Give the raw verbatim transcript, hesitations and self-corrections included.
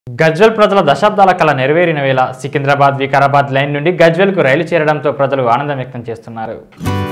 గజ్వేల్ ప్రజల దశాబ్దాల కళ నెరవేరిన వేళ సికింద్రాబాద్ వికారాబాద్ లైన్ నుండి గజ్వేల్కు రైలు చేరడంతో ప్రజలు ఆనందం వ్యక్తం చేస్తున్నారు.